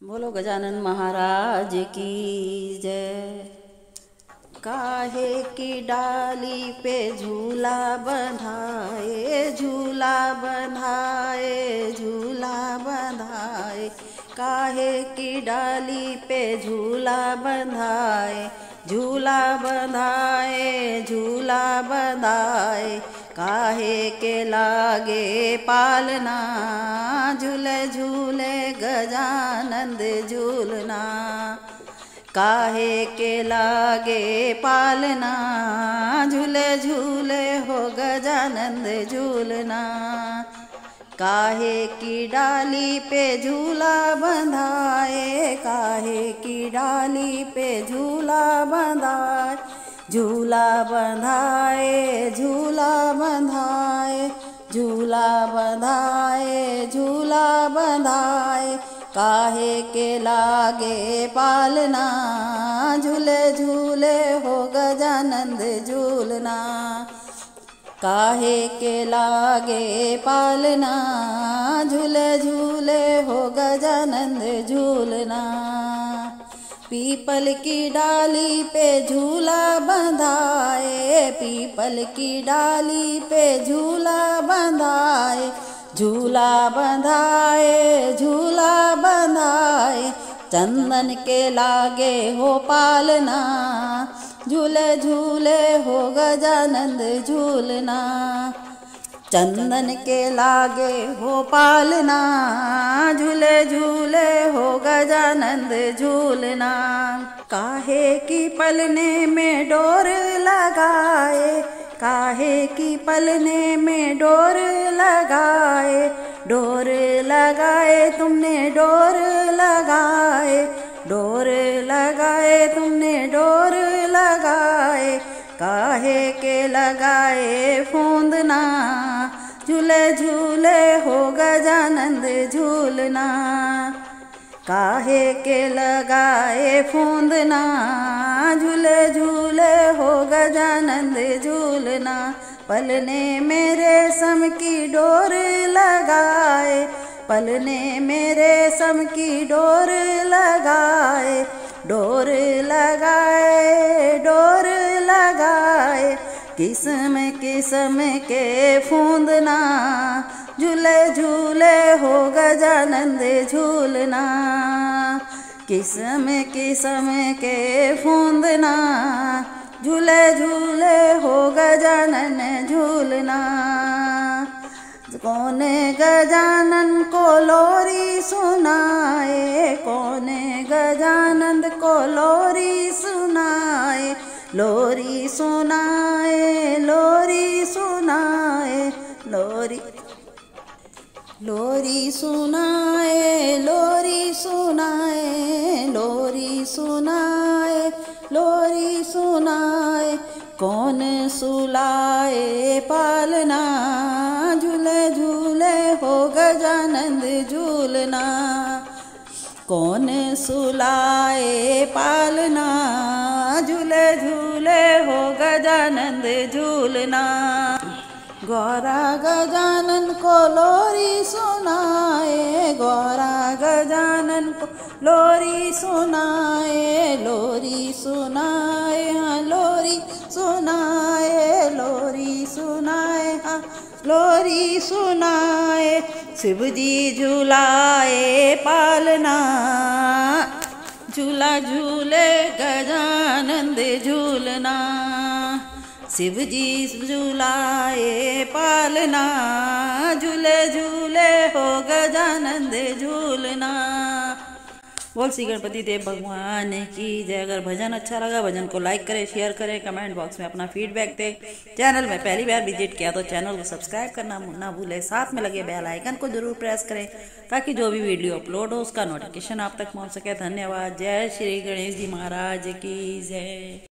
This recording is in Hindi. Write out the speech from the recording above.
बोलो गजानन महाराज की जय। काहे की डाली पे झूला बंधाए, झूला बंधाए, झूला बंधाए। काहे की डाली पे झूला बंधाए, झूला बंधाए, झूला बंधाए। काहे के लागे पालना, झूले झूले गजानंद झूलना। काहे के लागे पालना, झूले झूले हो गजानंद झूलना। काहे की डाली पे झूला बंधाए, काहे की डाली पे झूला बंधाए, झूला बंधाए, झूला बंधाए, झूला बंधाए, झूला बंधाए। काहे के लागे पालना, झूले झूले हो गजानंद झूलना। काहे के लागे पालना, झूले झूले हो गजानंद झूलना। पीपल की डाली पे झूला बंधाए, पीपल की डाली पे झूला बंधाए, झूला बंधाए, झूला बंधाए। चंदन के लागे हो पालना, झूले झूले हो गजानंद झूलना। चंदन के लागे हो पालना, झूले झूले हो गजानंद झूलना। काहे की पलने में डोर लगाए, काहे की पलने में डोर लगाए, डोर लगाए तुमने डोर लगाए, डोर लगाए तुमने डोर लगाए। काहे के लगाए फूंदना, झूले झूले हो गजानंद झूलना। काहे के लगाए फूंदना, झूले झूले हो गजानंद झूलना। पलने में रेशम की डोर लगाए, पलने में रेशम की डोर लगाए, डोर लगाए, डोर लगाए। किस्म किस्म के फूंदना, झूले झूले हो गजानंद झूलना। किस्म किस्म के फूंदना, झूले झूले हो गजानन झूलना। कौन गजानन को लोरी सुनाए, कौन गजानंद को लोरी सुनाए, लोरी सुनाए, लोरी सुनाए, लोरी लोरी सुनाए, लोरी सुनाए, लोरी सुनाए, लोरी सुनाए। कौन सुलाए पालना, झूले झूले हो गजानंद झूलना। कौन सुलाए पालना, झूले झूले हो गजानंद झूलना। गौरा गजानन को लोरी सुनाए, गौरा गजानन को लोरी सुनाए, लोरी सुनाए, हाँ लोरी सुनाए, लोरी सुनाए, हाँ लोरी सुनाए। शिव जी झूलाए पालना, झूला झूले गजानंद झूलना। शिव जी झूलाए पालना, झूले झूले हो गजानंद झूलना। बोल श्री गणपति देव भगवान की जय। अगर भजन अच्छा लगा भजन को लाइक करें, शेयर करें, कमेंट बॉक्स में अपना फीडबैक दें। चैनल में पहली बार विजिट किया तो चैनल को सब्सक्राइब करना ना भूलें। साथ में लगे बेल आइकन को जरूर प्रेस करें ताकि जो भी वीडियो अपलोड हो उसका नोटिफिकेशन आप तक पहुंच सके। धन्यवाद। जय श्री गणेश जी महाराज की जय।